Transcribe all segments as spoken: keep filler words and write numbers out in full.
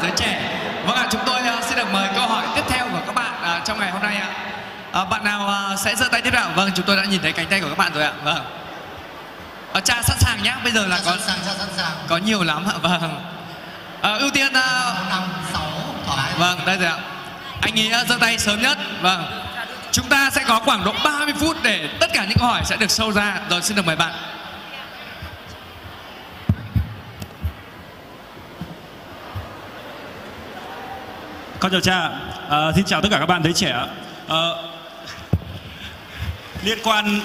giới trẻ. Vâng ạ, chúng tôi uh, xin được mời câu hỏi tiếp theo của các bạn uh, trong ngày hôm nay ạ. Uh, bạn nào uh, sẽ giơ tay tiếp theo? Vâng, chúng tôi đã nhìn thấy cánh tay của các bạn rồi ạ. Vâng. Uh, cha sẵn sàng nhé. Bây giờ là cha có sẵn sàng, cha sẵn sàng. Có nhiều lắm ạ. Vâng. Uh, ưu tiên. Uh... năm, sáu, thoải. Vâng, đây rồi ạ. Anh ấy giơ tay sớm nhất. Vâng. Chúng ta sẽ có khoảng độ ba mươi phút để tất cả những câu hỏi sẽ được show ra. Rồi xin được mời bạn. Con chào cha, à, xin chào tất cả các bạn giới trẻ. À, liên quan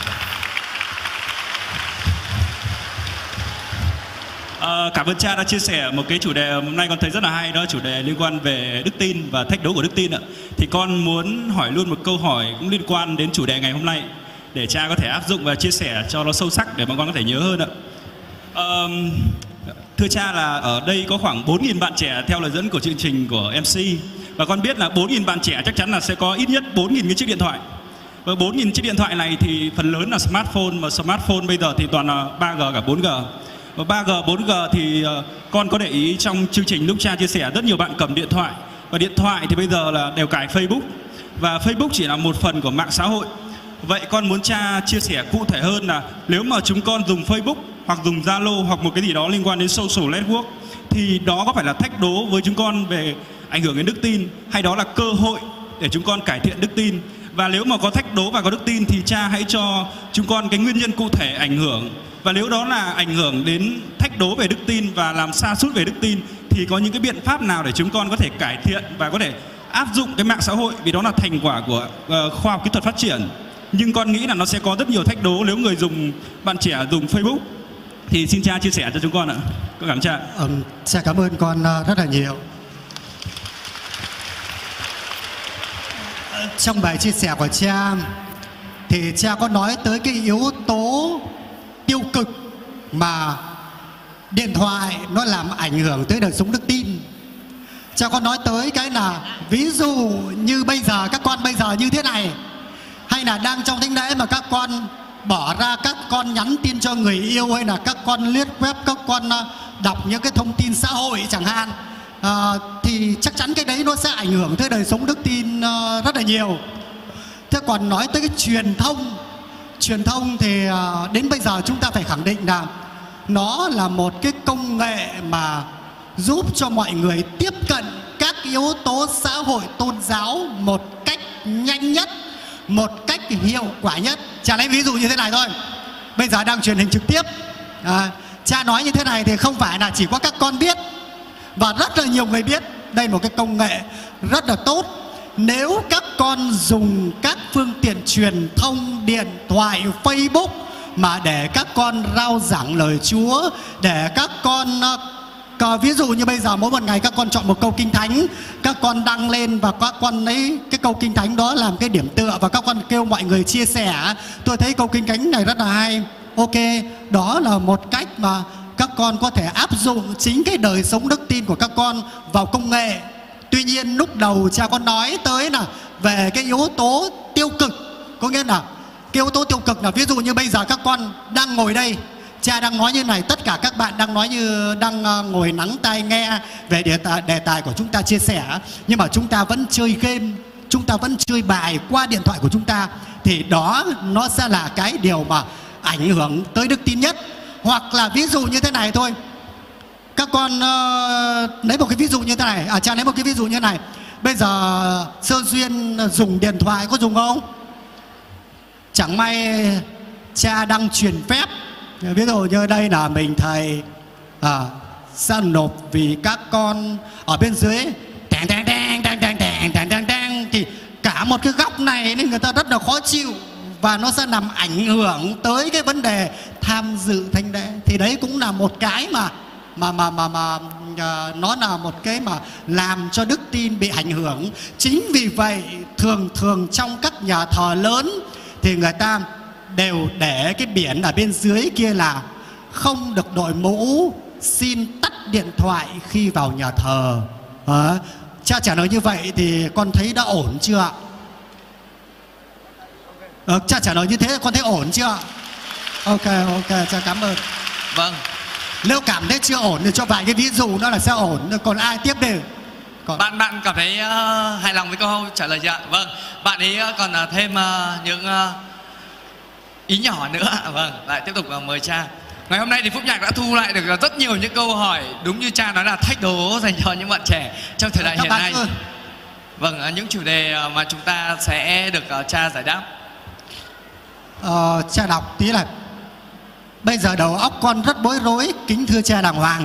à, cảm ơn cha đã chia sẻ một cái chủ đề hôm nay con thấy rất là hay, đó chủ đề liên quan về đức tin và thách đố của đức tin ạ. Thì con muốn hỏi luôn một câu hỏi cũng liên quan đến chủ đề ngày hôm nay để cha có thể áp dụng và chia sẻ cho nó sâu sắc để bọn con có thể nhớ hơn ạ. À, Thưa cha là ở đây có khoảng bốn nghìn bạn trẻ theo lời dẫn của chương trình của em xê. Và con biết là bốn nghìn bạn trẻ chắc chắn là sẽ có ít nhất bốn nghìn cái chiếc điện thoại. Và bốn nghìn chiếc điện thoại này thì phần lớn là smartphone. Mà smartphone bây giờ thì toàn là ba G cả bốn G. Và ba G, bốn G thì con có để ý trong chương trình lúc cha chia sẻ rất nhiều bạn cầm điện thoại. Và điện thoại thì bây giờ là đều cài Facebook. Và Facebook chỉ là một phần của mạng xã hội. Vậy con muốn cha chia sẻ cụ thể hơn là nếu mà chúng con dùng Facebook hoặc dùng Zalo hoặc một cái gì đó liên quan đến social network thì đó có phải là thách đố với chúng con về ảnh hưởng đến đức tin hay đó là cơ hội để chúng con cải thiện đức tin? Và nếu mà có thách đố và có đức tin thì cha hãy cho chúng con cái nguyên nhân cụ thể ảnh hưởng. Và nếu đó là ảnh hưởng đến thách đố về đức tin và làm sa sút về đức tin thì có những cái biện pháp nào để chúng con có thể cải thiện và có thể áp dụng cái mạng xã hội, vì đó là thành quả của uh, khoa học kỹ thuật phát triển. Nhưng con nghĩ là nó sẽ có rất nhiều thách đố nếu người dùng, bạn trẻ dùng Facebook. Thì xin cha chia sẻ cho chúng con ạ. Con cảm ơn cha. Ừ, cha cảm ơn con rất là nhiều. Trong bài chia sẻ của cha thì cha có nói tới cái yếu tố tiêu cực mà điện thoại nó làm ảnh hưởng tới đời sống đức tin. Cha có nói tới cái là ví dụ như bây giờ các con bây giờ như thế này, hay là đang trong thánh lễ mà các con bỏ ra các con nhắn tin cho người yêu, hay là các con lướt web, các con đọc những cái thông tin xã hội chẳng hạn, à, thì chắc chắn cái đấy nó sẽ ảnh hưởng tới đời sống đức tin uh, rất là nhiều. Thế còn nói tới cái truyền thông, truyền thông thì uh, đến bây giờ chúng ta phải khẳng định là nó là một cái công nghệ mà giúp cho mọi người tiếp cận các yếu tố xã hội tôn giáo một cách nhanh nhất, một cách hiệu quả nhất. Cha lấy ví dụ như thế này thôi. Bây giờ đang truyền hình trực tiếp, à, cha nói như thế này thì không phải là chỉ có các con biết, và rất là nhiều người biết. Đây là một cái công nghệ rất là tốt. Nếu các con dùng các phương tiện truyền thông, điện thoại, Facebook mà để các con rao giảng lời Chúa, để các con uh, ví dụ như bây giờ mỗi một ngày các con chọn một câu kinh thánh, các con đăng lên và các con lấy cái câu kinh thánh đó làm cái điểm tựa và các con kêu mọi người chia sẻ. Tôi thấy câu kinh thánh này rất là hay. Ok, đó là một cách mà các con có thể áp dụng chính cái đời sống đức tin của các con vào công nghệ. Tuy nhiên lúc đầu cha có nói tới là về cái yếu tố tiêu cực, có nghĩa là cái yếu tố tiêu cực là ví dụ như bây giờ các con đang ngồi đây, cha đang nói như này, tất cả các bạn đang nói như đang ngồi lắng tai nghe về đề tài, đề tài của chúng ta chia sẻ, nhưng mà chúng ta vẫn chơi game, chúng ta vẫn chơi bài qua điện thoại của chúng ta, thì đó nó sẽ là cái điều mà ảnh hưởng tới đức tin nhất. Hoặc là ví dụ như thế này thôi, các con uh, lấy một cái ví dụ như thế này, à, cha lấy một cái ví dụ như thế này. Bây giờ Sơ Duyên dùng điện thoại có dùng không? Chẳng may cha đang truyền phép, ví dụ như đây là mình thầy à, sẽ nộp vì các con ở bên dưới tàng tàng tàng tàng tàng tàng tàng tàng tàng, thì cả một cái góc này nên người ta rất là khó chịu và nó sẽ làm ảnh hưởng tới cái vấn đề tham dự thánh lễ. Thì đấy cũng là một cái mà mà mà mà mà uh, nó là một cái mà làm cho đức tin bị ảnh hưởng. Chính vì vậy thường thường trong các nhà thờ lớn thì người ta đều để cái biển ở bên dưới kia là không được đội mũ, xin tắt điện thoại khi vào nhà thờ. À, cha trả lời như vậy thì con thấy đã ổn chưa ạ? À, cha trả lời như thế con thấy ổn chưa ạ? Ok, ok, cha cảm ơn. Vâng, Nếu cảm thấy chưa ổn thì cho vài cái ví dụ nó là sẽ ổn. Còn ai tiếp đi? Còn... Bạn bạn cảm thấy uh, hài lòng với câu trả lời chưa ạ? Vâng, bạn ấy còn uh, thêm uh, những uh, ý nhỏ nữa. Vâng, lại tiếp tục uh, mời cha. Ngày hôm nay thì Phúc Nhạc đã thu lại được rất nhiều những câu hỏi đúng như cha nói là thách đố dành cho những bạn trẻ trong thời đại Các hiện nay. Ơi. Vâng, uh, những chủ đề uh, mà chúng ta sẽ được uh, cha giải đáp. Ờ, cha đọc tí là bây giờ đầu óc con rất bối rối. Kính thưa cha đàng hoàng,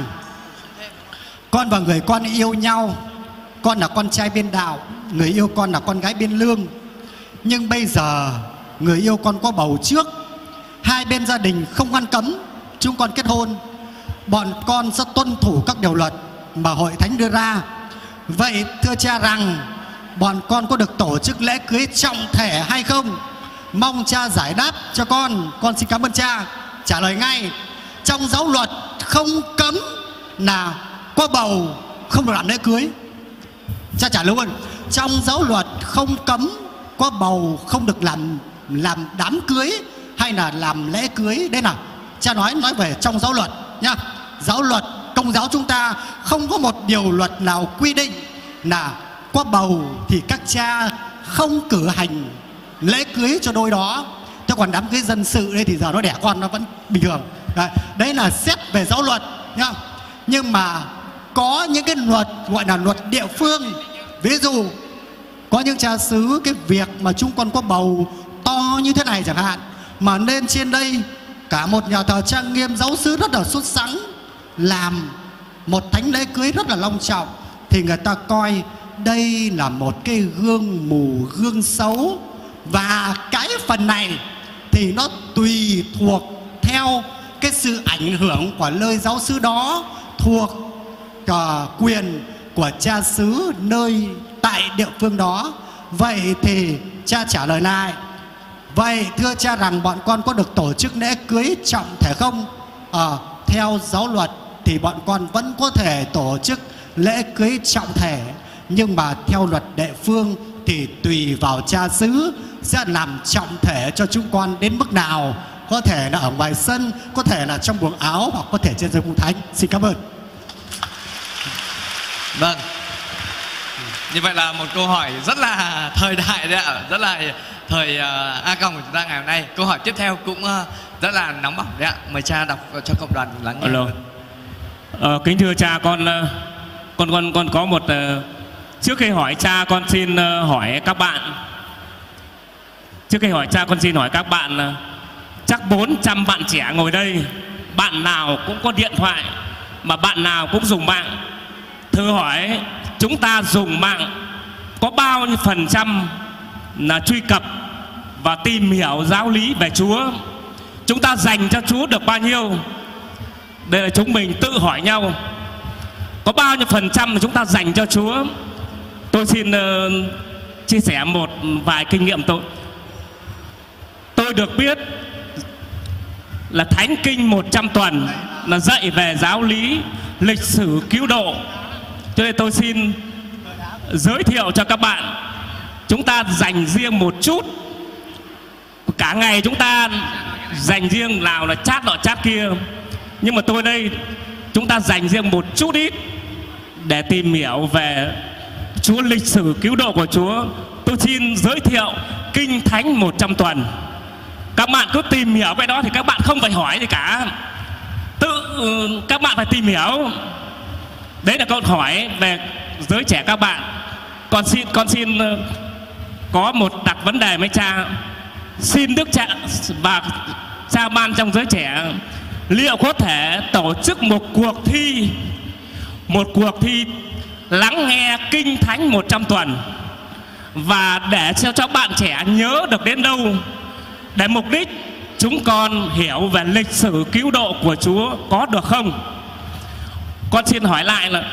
con và người con yêu nhau. Con là con trai bên đạo, người yêu con là con gái bên lương. Nhưng bây giờ người yêu con có bầu trước, hai bên gia đình không ngăn cấm chúng con kết hôn. Bọn con sẽ tuân thủ các điều luật mà hội thánh đưa ra. Vậy thưa cha rằng bọn con có được tổ chức lễ cưới trọng thể hay không? Mong cha giải đáp cho con. Con xin cảm ơn cha. Trả lời ngay. Trong giáo luật không cấm là có bầu không được làm lễ cưới. Cha trả lời luôn. Trong giáo luật không cấm có bầu không được làm làm đám cưới hay là làm lễ cưới. Đây nào, cha nói nói về trong giáo luật nhá. Giáo luật Công giáo chúng ta không có một điều luật nào quy định là có bầu thì các cha không cử hành lễ cưới cho đôi đó. Thế còn đám cưới dân sự đây thì giờ nó đẻ con nó vẫn bình thường. Đấy, đấy là xét về giáo luật nhá. Nhưng mà có những cái luật gọi là luật địa phương. Ví dụ có những cha xứ cái việc mà chúng con có bầu to như thế này chẳng hạn, mà lên trên đây cả một nhà thờ trang nghiêm giáo xứ rất là xuất sắc làm một thánh lễ cưới rất là long trọng, thì người ta coi đây là một cái gương mù, gương xấu. Và cái phần này thì nó tùy thuộc theo cái sự ảnh hưởng của lời giáo xứ đó, thuộc uh, quyền của cha xứ nơi tại địa phương đó. Vậy thì cha trả lời lại. Vậy thưa cha rằng bọn con có được tổ chức lễ cưới trọng thể không? Ờ, theo giáo luật thì bọn con vẫn có thể tổ chức lễ cưới trọng thể, nhưng mà theo luật địa phương thì tùy vào cha xứ sẽ làm trọng thể cho chúng con đến mức nào. Có thể là ở ngoài sân, có thể là trong buồng áo, hoặc có thể trên sân cung thánh. Xin cảm ơn. Vâng, như vậy là một câu hỏi rất là thời đại đấy ạ, rất là thời uh, A Còng của chúng ta ngày hôm nay. Câu hỏi tiếp theo cũng uh, rất là nóng bỏng đấy ạ. Mời cha đọc cho cộng đoàn lắng nghe. Alo. Ờ, kính thưa cha, con con con con có một uh, trước khi hỏi cha con xin uh, hỏi các bạn. Trước khi hỏi cha con xin hỏi các bạn, uh, chắc bốn trăm bạn trẻ ngồi đây, bạn nào cũng có điện thoại mà bạn nào cũng dùng mạng. Thử hỏi chúng ta dùng mạng có bao nhiêu phần trăm là truy cập và tìm hiểu giáo lý về Chúa? Chúng ta dành cho Chúa được bao nhiêu? Đây là chúng mình tự hỏi nhau. Có bao nhiêu phần trăm mà chúng ta dành cho Chúa? Tôi xin uh, chia sẻ một vài kinh nghiệm tôi. Tôi được biết là Thánh Kinh một trăm tuần là dạy về giáo lý, lịch sử cứu độ. Cho nên tôi xin giới thiệu cho các bạn. Chúng ta dành riêng một chút. Cả ngày chúng ta dành riêng, nào là chat nọ chat kia. Nhưng mà tôi đây, chúng ta dành riêng một chút ít để tìm hiểu về Chúa, lịch sử cứu độ của Chúa. Tôi xin giới thiệu Kinh Thánh một trăm tuần. Các bạn cứ tìm hiểu cái đó thì các bạn không phải hỏi gì cả. Tự các bạn phải tìm hiểu. Đấy là câu hỏi về giới trẻ các bạn. Con xin con xin có một đặt vấn đề với cha. Xin Đức cha và cha ban trong giới trẻ, liệu có thể tổ chức một cuộc thi, một cuộc thi lắng nghe Kinh Thánh một trăm tuần, và để cho các bạn trẻ nhớ được đến đâu, để mục đích chúng con hiểu về lịch sử cứu độ của Chúa, có được không? Con xin hỏi lại là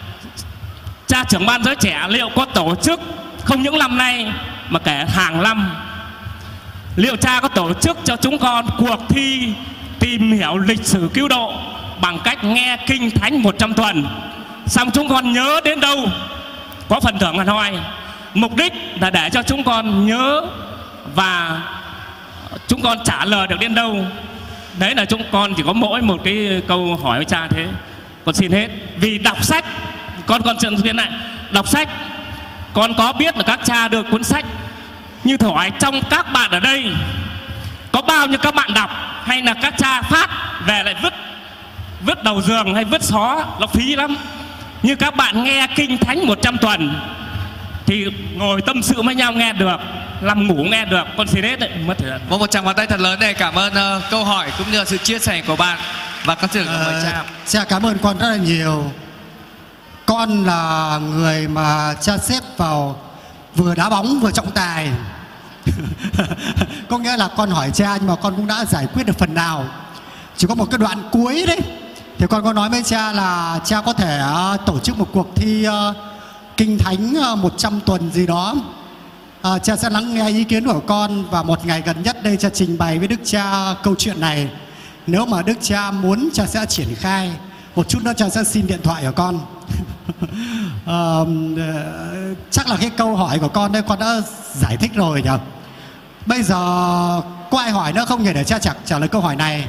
cha trưởng ban giới trẻ liệu có tổ chức không những năm nay mà kể hàng năm, liệu cha có tổ chức cho chúng con cuộc thi tìm hiểu lịch sử cứu độ bằng cách nghe Kinh Thánh một trăm tuần, xong chúng con nhớ đến đâu có phần thưởng hẳn hoi. Mục đích là để cho chúng con nhớ và chúng con trả lời được đến đâu. Đấy là chúng con chỉ có mỗi một cái câu hỏi với cha thế. Con xin hết. Vì đọc sách, con con chuyện viên này, đọc sách, con có biết là các cha được cuốn sách. Như thử hỏi trong các bạn ở đây có bao nhiêu các bạn đọc, hay là các cha phát về lại vứt vứt đầu giường hay vứt xó, nó phí lắm. Như các bạn nghe kinh thánh một trăm tuần thì ngồi tâm sự với nhau nghe được, nằm ngủ nghe được. Con xin hết đấy, mất thời gian. Một một tràng pháo tay thật lớn để cảm ơn uh, câu hỏi cũng như là sự chia sẻ của bạn. Và con xin được mời cha. Cha cảm ơn con rất là nhiều. Con là người mà cha xếp vào vừa đá bóng vừa trọng tài. Có nghĩa là con hỏi cha nhưng mà con cũng đã giải quyết được phần nào. Chỉ có một cái đoạn cuối đấy thì con có nói với cha là cha có thể uh, tổ chức một cuộc thi uh, kinh thánh uh, một trăm tuần gì đó. uh, Cha sẽ lắng nghe ý kiến của con và một ngày gần nhất đây cha trình bày với Đức Cha câu chuyện này. Nếu mà Đức Cha muốn cha sẽ triển khai. Một chút nữa cha sẽ xin điện thoại của con. uh, uh, Chắc là cái câu hỏi của con đây con đã giải thích rồi nhỉ. Bây giờ có ai hỏi nữa không nhỉ, để cha trả, trả lời câu hỏi này.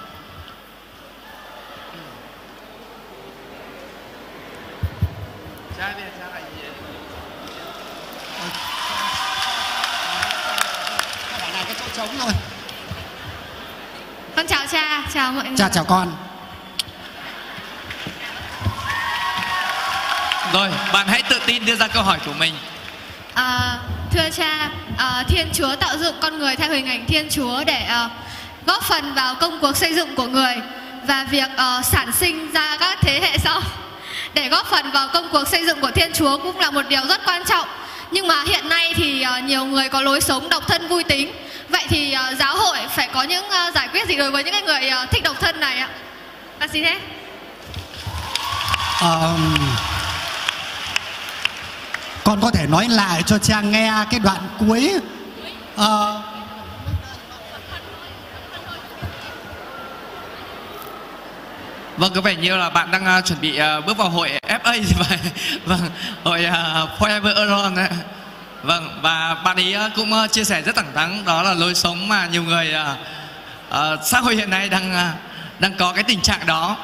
Con chào cha, chào mọi người. Cha chào con. Rồi, bạn hãy tự tin đưa ra câu hỏi của mình. À, thưa cha, à, Thiên Chúa tạo dựng con người theo hình ảnh Thiên Chúa để à, góp phần vào công cuộc xây dựng của người và việc à, sản sinh ra các thế hệ sau. Để góp phần vào công cuộc xây dựng của Thiên Chúa cũng là một điều rất quan trọng. Nhưng mà hiện nay thì à, nhiều người có lối sống độc thân vui tính. Vậy thì uh, giáo hội phải có những uh, giải quyết gì đối với những cái người uh, thích độc thân này ạ? Con xin hết. Um, con có thể nói lại cho cha nghe cái đoạn cuối. Uh, Vâng, có vẻ như là bạn đang uh, chuẩn bị uh, bước vào hội ép a gì vậy? Vâng, hội uh, Forever Alone. Vâng, và bạn ấy cũng uh, chia sẻ rất thẳng thắn, đó là lối sống mà nhiều người uh, uh, xã hội hiện nay đang uh, đang có cái tình trạng đó.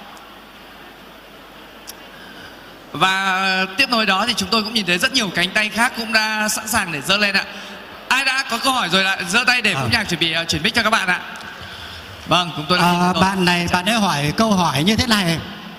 Và tiếp nối đó thì chúng tôi cũng nhìn thấy rất nhiều cánh tay khác cũng đã sẵn sàng để giơ lên ạ. Ai đã có câu hỏi rồi lại giơ tay để Phúc Nhạc chuẩn bị uh, chuyển mic cho các bạn ạ. Vâng, chúng tôi đã à, bạn này bạn ấy hỏi câu hỏi như thế này: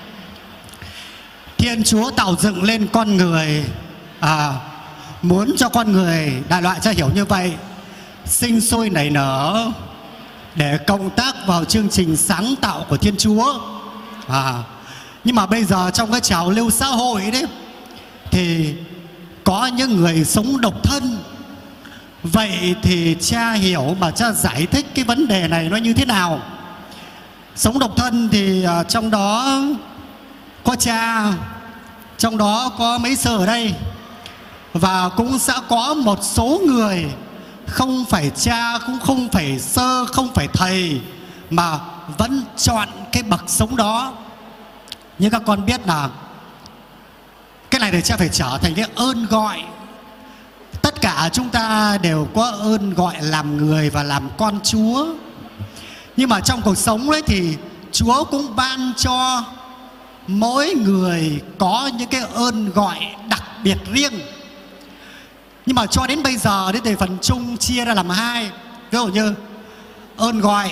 Thiên Chúa tạo dựng lên con người, à, muốn cho con người, đại loại cha hiểu như vậy, sinh sôi nảy nở để cộng tác vào chương trình sáng tạo của Thiên Chúa. À, nhưng mà bây giờ trong cái trào lưu xã hội đấy thì có những người sống độc thân. Vậy thì cha hiểu mà cha giải thích cái vấn đề này nó như thế nào? Sống độc thân thì uh, trong đó có cha, trong đó có mấy sơ ở đây, và cũng sẽ có một số người không phải cha, cũng không phải sơ, không phải thầy, mà vẫn chọn cái bậc sống đó. Như các con biết là cái này thì cha phải trở thành cái ơn gọi. Tất cả chúng ta đều có ơn gọi làm người và làm con Chúa. Nhưng mà trong cuộc sống đấy thì Chúa cũng ban cho mỗi người có những cái ơn gọi đặc biệt riêng. Nhưng mà cho đến bây giờ đấy thì phần chung chia ra làm hai. Ví dụ như ơn gọi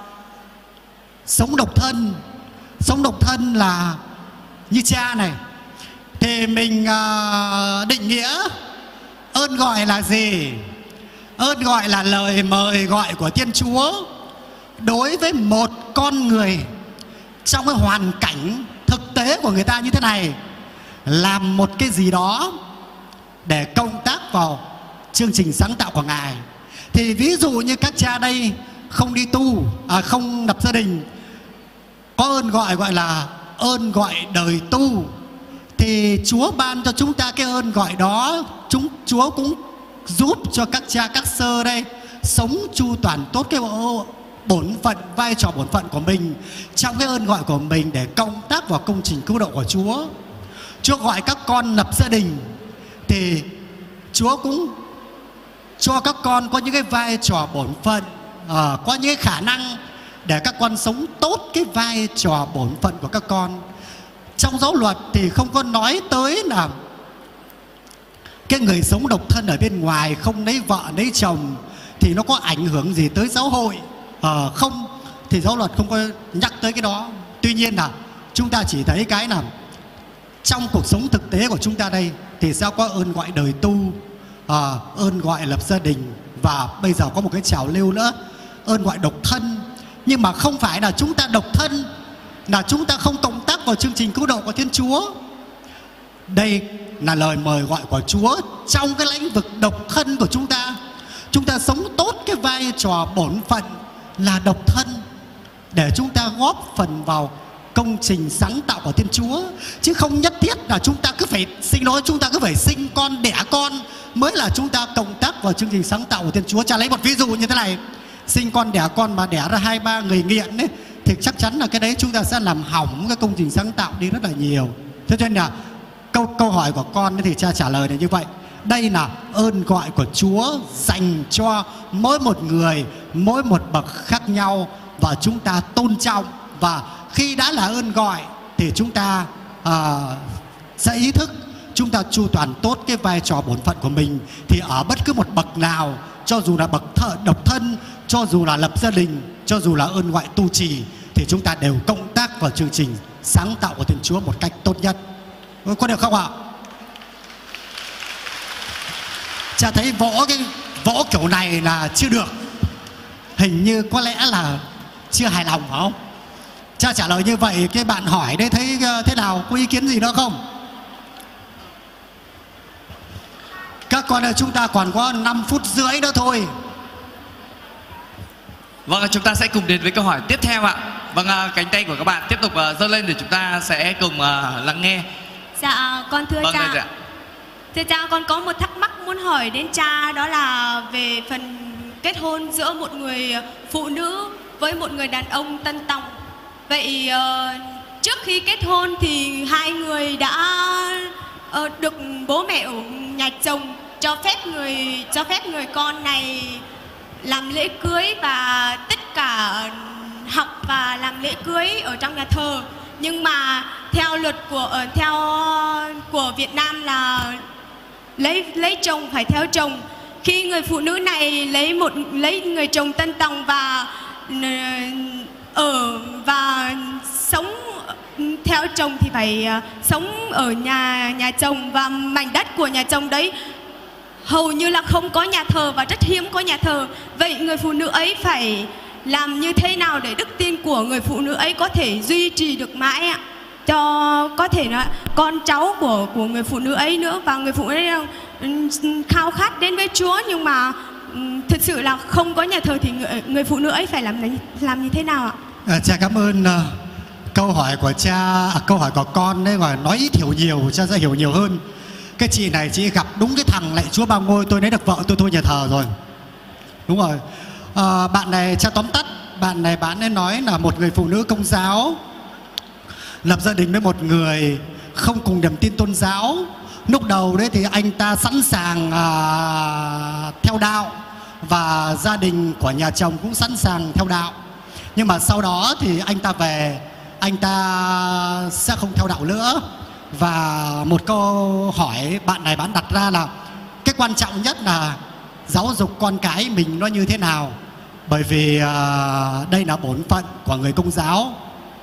sống độc thân. Sống độc thân là như cha này, thì mình uh, định nghĩa ơn gọi là gì? Ơn gọi là lời mời gọi của Thiên Chúa đối với một con người trong cái hoàn cảnh thực tế của người ta như thế này, làm một cái gì đó để công tác vào chương trình sáng tạo của Ngài. Thì ví dụ như các cha đây không đi tu, à, không lập gia đình, có ơn gọi gọi là ơn gọi đời tu, thì Chúa ban cho chúng ta cái ơn gọi đó. Chúng Chúa cũng giúp cho các cha các sơ đây sống chu toàn tốt cái bổn phận, vai trò bổn phận của mình trong cái ơn gọi của mình để công tác vào công trình cứu độ của Chúa. Chúa gọi các con lập gia đình thì Chúa cũng cho các con có những cái vai trò bổn phận, à, có những cái khả năng để các con sống tốt cái vai trò bổn phận của các con. Trong giáo luật thì không có nói tới là cái người sống độc thân ở bên ngoài không lấy vợ lấy chồng thì nó có ảnh hưởng gì tới giáo hội. Ờ, không, thì giáo luật không có nhắc tới cái đó. Tuy nhiên là chúng ta chỉ thấy cái là trong cuộc sống thực tế của chúng ta đây thì sẽ có ơn gọi đời tu, à, ơn gọi lập gia đình, và bây giờ có một cái trào lưu nữa, ơn gọi độc thân. Nhưng mà không phải là chúng ta độc thân là chúng ta không cộng tác vào chương trình cứu độ của Thiên Chúa. Đây là lời mời gọi của Chúa trong cái lĩnh vực độc thân của chúng ta. Chúng ta sống tốt cái vai trò bổn phận là độc thân để chúng ta góp phần vào công trình sáng tạo của Thiên Chúa, chứ không nhất thiết là chúng ta cứ phải sinh nói chúng ta cứ phải sinh con đẻ con mới là chúng ta cộng tác vào chương trình sáng tạo của Thiên Chúa. Cha lấy một ví dụ như thế này, sinh con đẻ con mà đẻ ra hai ba người nghiện ấy, thì chắc chắn là cái đấy chúng ta sẽ làm hỏng cái công trình sáng tạo đi rất là nhiều. Thế cho nên là câu câu hỏi của con thì cha trả lời là như vậy. Đây là ơn gọi của Chúa dành cho mỗi một người, mỗi một bậc khác nhau, và chúng ta tôn trọng. Và khi đã là ơn gọi thì chúng ta à, sẽ ý thức chúng ta chu toàn tốt cái vai trò bổn phận của mình. Thì ở bất cứ một bậc nào, cho dù là bậc thợ độc thân, cho dù là lập gia đình, cho dù là ơn gọi tu trì, thì chúng ta đều cộng tác vào chương trình sáng tạo của Thiên Chúa một cách tốt nhất. Có được không ạ? Cha thấy vỗ cái vỗ kiểu này là chưa được, hình như có lẽ là chưa hài lòng phải không? Cha trả lời như vậy, cái bạn hỏi đấy thấy thế nào, có ý kiến gì nữa không? Các con ơi, chúng ta còn có năm phút rưỡi nữa thôi. Vâng, chúng ta sẽ cùng đến với câu hỏi tiếp theo ạ. Vâng, cánh tay của các bạn tiếp tục giơ lên để chúng ta sẽ cùng lắng nghe. Dạ, con thưa vâng, cha. Thưa cha, con có một thắc mắc muốn hỏi đến cha, đó là về phần kết hôn giữa một người phụ nữ với một người đàn ông tân tòng. Vậy uh, trước khi kết hôn thì hai người đã uh, được bố mẹ ở nhà chồng cho phép người cho phép người con này làm lễ cưới và tất cả học và làm lễ cưới ở trong nhà thờ. Nhưng mà theo luật của uh, theo của Việt Nam là lấy lấy chồng phải theo chồng. Khi người phụ nữ này lấy một lấy người chồng tân tòng và uh, ở và sống theo chồng thì phải uh, sống ở nhà nhà chồng, và mảnh đất của nhà chồng đấy hầu như là không có nhà thờ và rất hiếm có nhà thờ. Vậy người phụ nữ ấy phải làm như thế nào để đức tin của người phụ nữ ấy có thể duy trì được mãi ạ? Cho có thể là con cháu của của người phụ nữ ấy nữa, và người phụ nữ ấy khao khát đến với Chúa nhưng mà thực sự là không có nhà thờ, thì người, người phụ nữ ấy phải làm làm như thế nào ạ? À, cha cảm ơn uh, câu hỏi của cha, à, câu hỏi của con đấy, mà nói ít hiểu nhiều, cha sẽ hiểu nhiều hơn. Cái chị này chị gặp đúng cái thằng lạy Chúa Ba Ngôi, tôi lấy được vợ tôi thôi nhà thờ rồi. Đúng rồi. À, bạn này cha tóm tắt, bạn này bạn ấy nói là một người phụ nữ Công giáo lập gia đình với một người không cùng niềm tin tôn giáo. Lúc đầu đấy thì anh ta sẵn sàng à, theo đạo, và gia đình của nhà chồng cũng sẵn sàng theo đạo. Nhưng mà sau đó thì anh ta về, anh ta sẽ không theo đạo nữa. Và một câu hỏi bạn này bạn đặt ra là cái quan trọng nhất là giáo dục con cái mình nó như thế nào. Bởi vì à, đây là bổn phận của người Công giáo.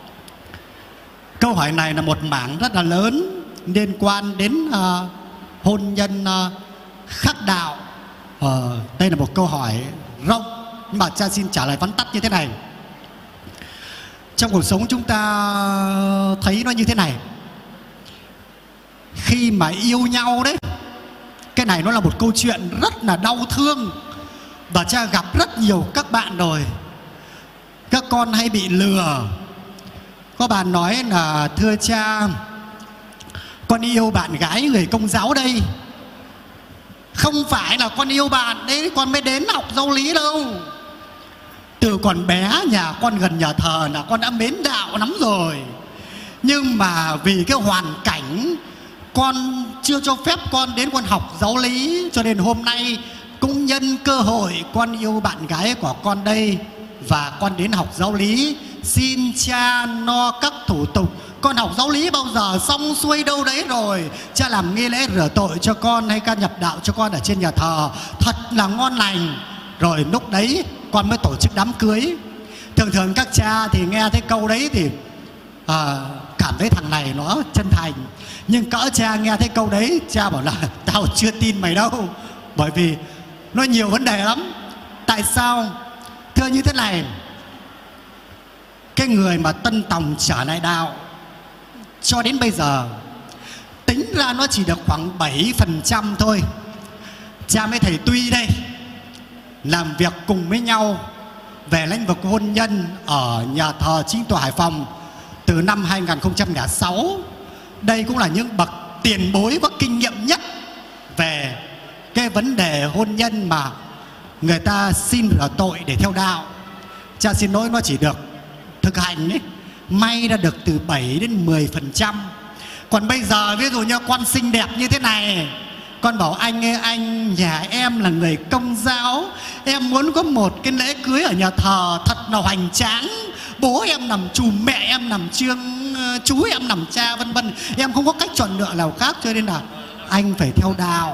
Câu hỏi này là một mảng rất là lớn liên quan đến à, hôn nhân à, khác đạo. Ờ, đây là một câu hỏi rộng, nhưng mà cha xin trả lời vắn tắt như thế này. Trong cuộc sống chúng ta thấy nó như thế này. Khi mà yêu nhau đấy, cái này nó là một câu chuyện rất là đau thương, và cha gặp rất nhiều các bạn rồi. Các con hay bị lừa. Có bạn nói là thưa cha, con yêu bạn gái người Công giáo đây. Không phải là con yêu bạn đấy con mới đến học giáo lý đâu. Từ còn bé nhà con gần nhà thờ là con đã mến đạo lắm rồi. Nhưng mà vì cái hoàn cảnh con chưa cho phép con đến con học giáo lý, cho nên hôm nay cũng nhân cơ hội con yêu bạn gái của con đây và con đến học giáo lý, xin cha lo các thủ tục. Con học giáo lý bao giờ xong xuôi đâu đấy rồi, cha làm nghi lễ rửa tội cho con hay ca nhập đạo cho con ở trên nhà thờ thật là ngon lành, rồi lúc đấy con mới tổ chức đám cưới. Thường thường các cha thì nghe thấy câu đấy thì à, cảm thấy thằng này nó chân thành, nhưng cỡ cha nghe thấy câu đấy cha bảo là tao chưa tin mày đâu, bởi vì nó nhiều vấn đề lắm. Tại sao? Thưa như thế này, cái người mà tân tòng trở lại đạo cho đến bây giờ tính ra nó chỉ được khoảng bảy phần trăm thôi. Cha mấy thầy Tuy đây làm việc cùng với nhau về lĩnh vực hôn nhân ở nhà thờ Chính tòa Hải Phòng từ năm hai nghìn không trăm lẻ sáu. Đây cũng là những bậc tiền bối có kinh nghiệm nhất về cái vấn đề hôn nhân mà người ta xin rửa tội để theo đạo. Cha xin lỗi, nó chỉ được thực hành ấy, may ra được từ bảy đến mười phần trăm. Còn bây giờ ví dụ như con xinh đẹp như thế này, con bảo anh ơi, anh nhà em là người Công giáo, em muốn có một cái lễ cưới ở nhà thờ thật là hoành tráng, bố em nằm chùm, mẹ em nằm trương, chú em nằm cha, vân vân, em không có cách chọn lựa nào khác, cho nên là anh phải theo đạo.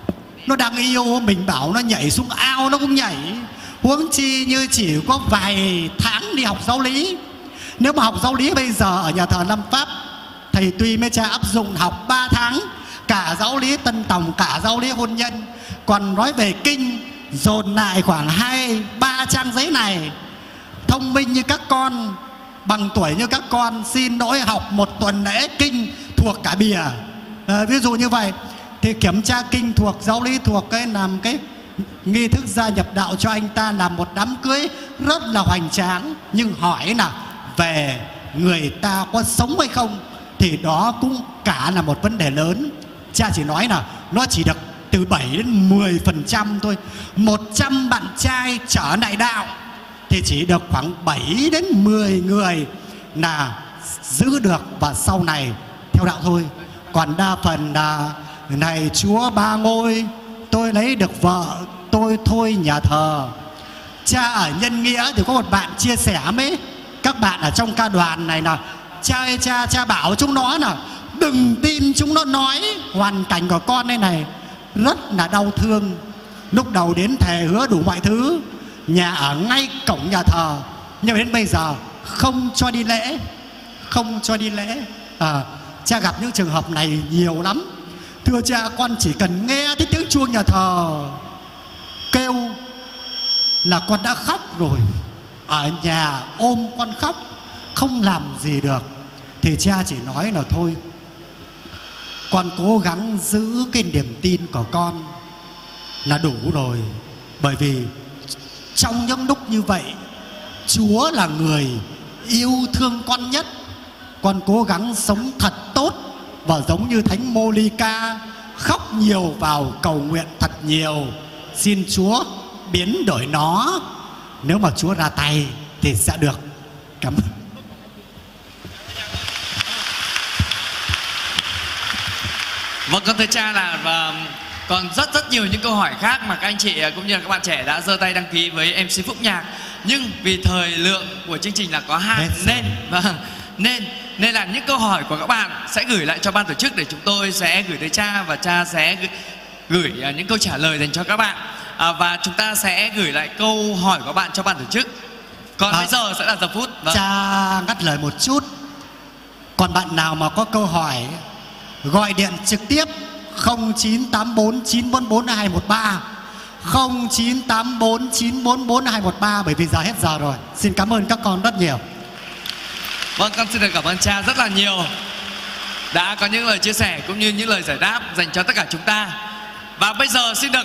Nó đang yêu mình bảo nó nhảy xuống ao nó cũng nhảy, huống chi như chỉ có vài tháng đi học giáo lý. Nếu mà học giáo lý bây giờ ở nhà thờ Lâm Pháp, thầy Tuy mấy cha áp dụng học ba tháng, cả giáo lý tân tòng, cả giáo lý hôn nhân. Còn nói về kinh, dồn lại khoảng hai ba trang giấy này. Thông minh như các con, bằng tuổi như các con, xin lỗi học một tuần lễ kinh thuộc cả bìa. À, ví dụ như vậy thì kiểm tra kinh thuộc, giáo lý thuộc, cái làm cái nghi thức gia nhập đạo cho anh ta, làm một đám cưới rất là hoành tráng. Nhưng hỏi là về người ta có sống hay không thì đó cũng cả là một vấn đề lớn. Cha chỉ nói là nó chỉ được từ bảy đến mười phần trăm thôi. Một trăm bạn trai trở lại đạo thì chỉ được khoảng bảy đến mười người là giữ được và sau này theo đạo thôi. Còn đa phần là này Chúa ba ngôi, tôi lấy được vợ, tôi thôi nhà thờ. Cha ở Nhân Nghĩa thì có một bạn chia sẻ mấy các bạn ở trong ca đoàn này là cha ơi cha, cha bảo chúng nó là đừng tin chúng nó nói hoàn cảnh của con đây này rất là đau thương. Lúc đầu đến thề hứa đủ mọi thứ, nhà ở ngay cổng nhà thờ, nhưng đến bây giờ không cho đi lễ, không cho đi lễ. À, cha gặp những trường hợp này nhiều lắm. Thưa cha, con chỉ cần nghe cái tiếng chuông nhà thờ kêu là con đã khóc rồi. Ở nhà ôm con khóc, không làm gì được. Thì cha chỉ nói là thôi, con cố gắng giữ cái niềm tin của con là đủ rồi. Bởi vì trong những lúc như vậy, Chúa là người yêu thương con nhất. Con cố gắng sống thật tốt và giống như Thánh Monica, khóc nhiều vào, cầu nguyện thật nhiều, xin Chúa biến đổi nó. Nếu mà Chúa ra tay thì sẽ được. Cảm ơn. Vâng, con thưa cha là và còn rất rất nhiều những câu hỏi khác mà các anh chị cũng như là các bạn trẻ đã giơ tay đăng ký với em xê Phúc Nhạc. Nhưng vì thời lượng của chương trình là có hạn nên vâng, nên nên là những câu hỏi của các bạn sẽ gửi lại cho ban tổ chức để chúng tôi sẽ gửi tới cha và cha sẽ gửi, gửi những câu trả lời dành cho các bạn. À, và chúng ta sẽ gửi lại câu hỏi của bạn cho ban tổ chức. Còn à, bây giờ sẽ là giờ phút. Vâng. Cha ngắt lời một chút. Còn bạn nào mà có câu hỏi gọi điện trực tiếp không chín tám bốn chín bốn bốn hai một ba, không chín tám bốn chín bốn bốn hai một ba, bởi vì giờ hết giờ rồi. Xin cảm ơn các con rất nhiều. Vâng, con xin được cảm ơn cha rất là nhiều đã có những lời chia sẻ cũng như những lời giải đáp dành cho tất cả chúng ta. Và bây giờ xin được